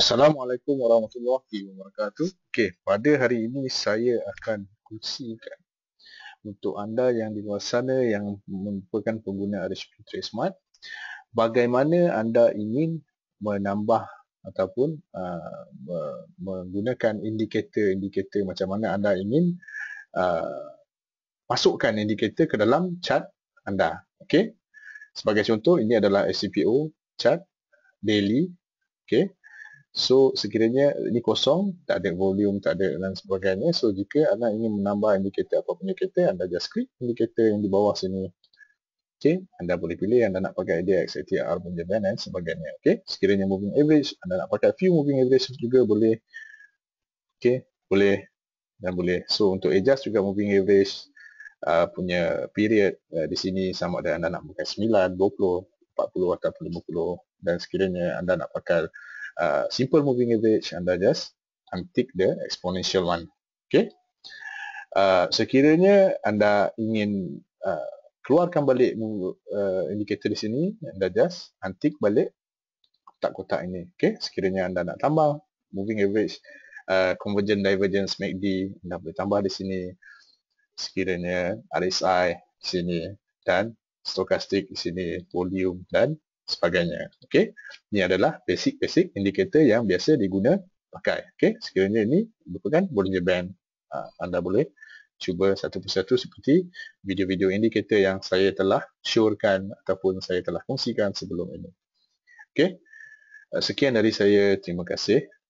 Assalamualaikum warahmatullahi wabarakatuh. Okey, pada hari ini saya akan kongsikan untuk anda yang di luar sana yang merupakan pengguna RHB Tradesmart, bagaimana anda ingin menambah ataupun menggunakan indikator macam mana anda ingin masukkan indikator ke dalam chart anda. Okey. Sebagai contoh, ini adalah SCPO chart daily. Okey. So, sekiranya ini kosong, tak ada volume, tak ada dan sebagainya. So, jika anda ingin menambah indikator apapun indikator, anda just klik indikator yang di bawah sini. Okey, anda boleh pilih anda nak pakai ADX, ATR, band dan sebagainya. Okey, sekiranya moving average, anda nak pakai few moving average juga boleh. Okey, boleh dan boleh. So, untuk adjust juga moving average punya period di sini sama ada anda nak pakai 9, 20, 40 ataupun 50, dan sekiranya anda nak pakai simple moving average, anda just untick the exponential one. Okay. Sekiranya anda ingin keluarkan balik indikator di sini, anda just untick balik kotak-kotak ini. Okay. Sekiranya anda nak tambah moving average, convergent divergence MACD, anda boleh tambah di sini. Sekiranya RSI di sini dan stokastik di sini, volume dan sebagainya. Okey, ini adalah basic indikator yang biasa diguna pakai. Okey, sekiranya ini merupakan Bollinger Band, anda boleh cuba satu persatu seperti video-video indikator yang saya telah showkan ataupun saya telah kongsikan sebelum ini. Okey, sekian dari saya. Terima kasih.